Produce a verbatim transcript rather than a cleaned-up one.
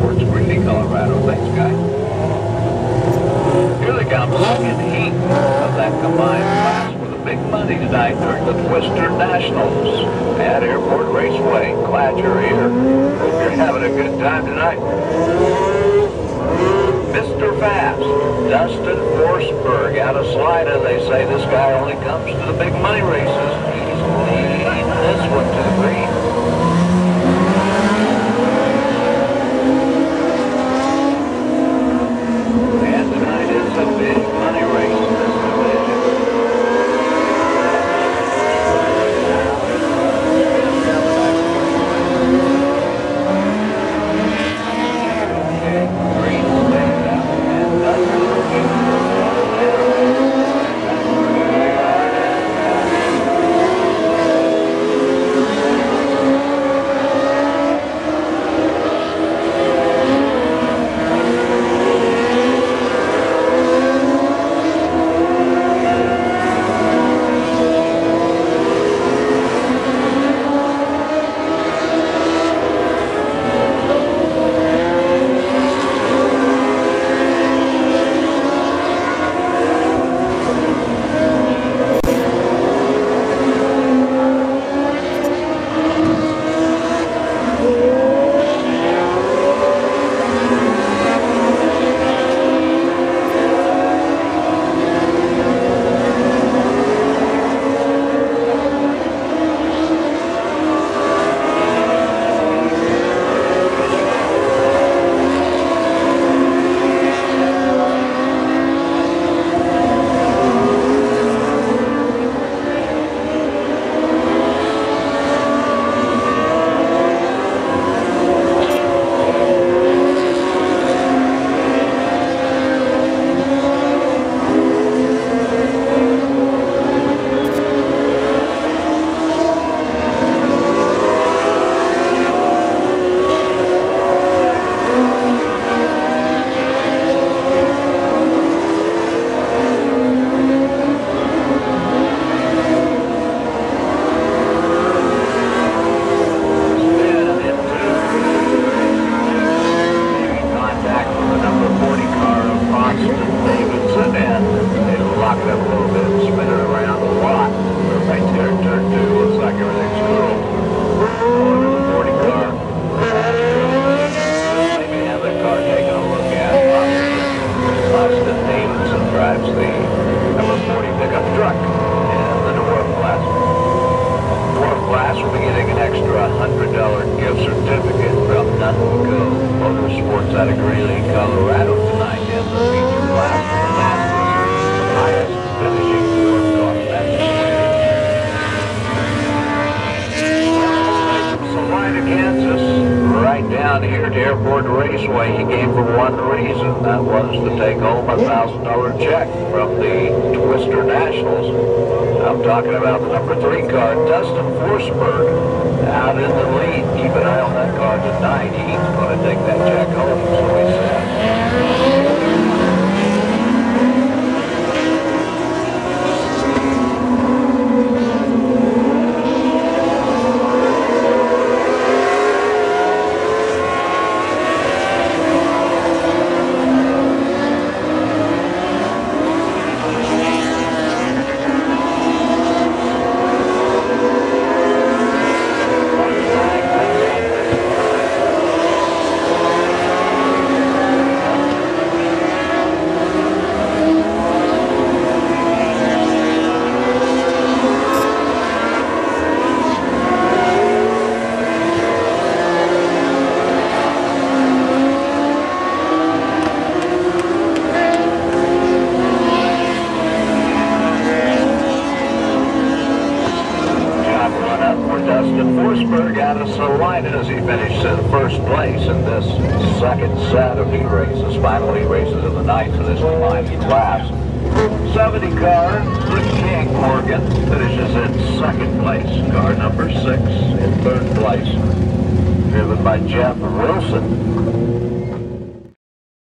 Motorsports, Greeley, Colorado. Thanks, guys. Here they come, second heat of that combined class for the big money tonight during the Twister Nationals at Airport Raceway. Glad you're here. Hope you're having a good time tonight. Mister Fast, Dustin Forsberg, out of Slida. They say this guy only comes to the big money races. He's leading this one to the green. And tonight is a big money race in this division. Okay, green stays out. And Dustin Motorsports out of Greeley, Colorado tonight in the feature class for the Masters. The highest finishing fourth car. That's Salina, Kansas, right down here to Airport Raceway. He came for one reason. That was to take home a one thousand dollar check from the Twister Nationals. I'm talking about the number three car, Dustin Forsberg, out in the lead. Keep an eye on that car tonight. He's going to take that check home, so he said. Forsberg out of Salina as he finished in first place in this second set of heat races, final heat races of the night for this combined class. seventy car, the King Morgan finishes in second place. Car number six in third place, driven by Jeff Wilson.